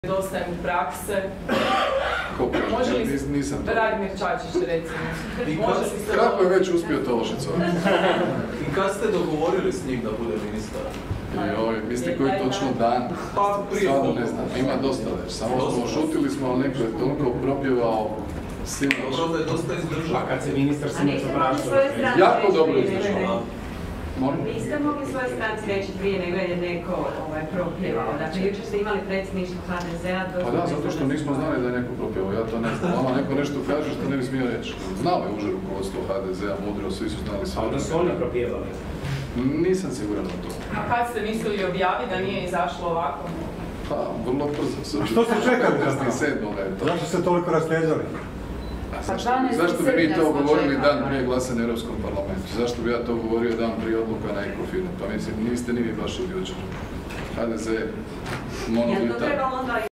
Dostajem u prakse. Može li nisam to. Radimir Čačić, recimo. Kako je već uspio to lošicovati? I kad ste dogovorili s njim da bude ministar? Misli koji je točno dan? Stvarno ne znam, ima dosta već. Samo smo šutili smo, ali neko je toliko propjevao sinoć. Dobro da je dosta izdržao. A kad se ministar sinoć obrašao? Jako dobro izdržao. Niste mogli svoje stranci reći prije nego je neko propjevao. Dakle, jučer ste imali predsjedništvo HDZ-a. Pa da, zato što nismo znali da je neko propjevao, ja to ne znam. Vama neko nešto kaže što ne bi smio reći. Znalo je uže rukovodstvo HDZ-a, mudro, svi su znali sve. A onda su oni propjevali? Nisam siguran o to. A kad ste mislili objaviti da nije izašlo ovako? Pa, vrlo brzo. Što ste čekali? Zašto ste toliko raslijeđali? Zašto bi mi to govorili dan prije glasanja u Europskom parlamentu? Zašto bi ja to govorio dan prije odluka na Ecofinu? Pa mislim, niste ni vi baš od jučer. HDZ, monolita.